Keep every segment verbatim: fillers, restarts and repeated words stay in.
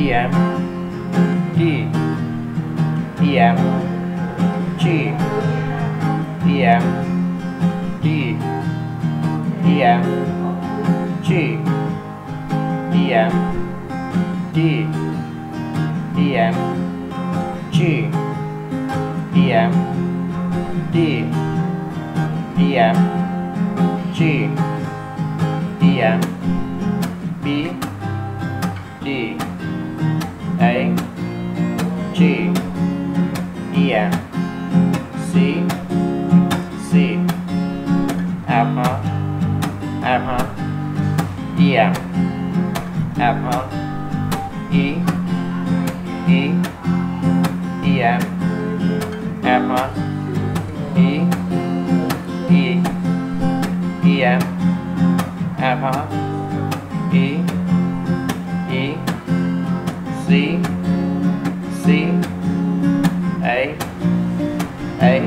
E M D E M G E M D E M G E M D E M G E M D E M G E M B D A G E M C C F F E M F E E E M F E E E M F E E C C A A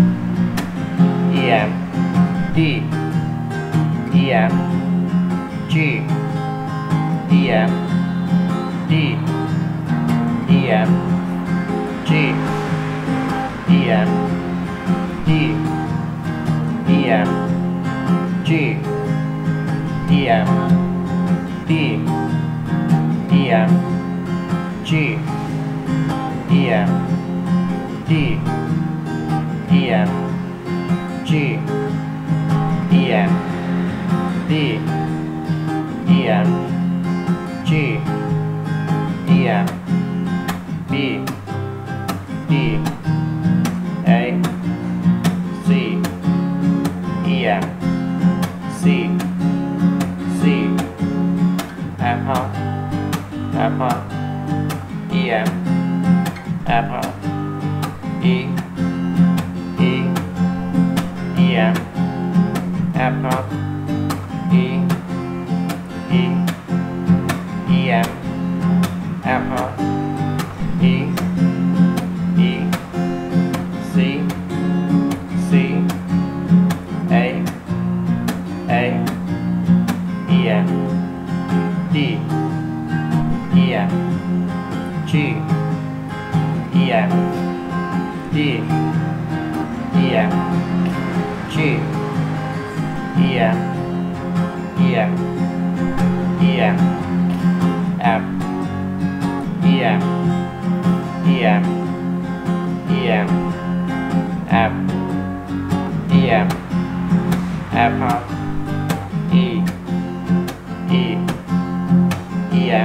E M D E M G E M D E M G E M D E M G E M D E M G E M D E M G E M D E M G E M B D A C E M C C F F E M F E E E M F E E E M F E E C C A A E M D E M G E M D E M G E M E M E M F E M E M E M F E M F E E E M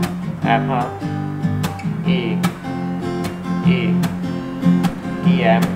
F E E E M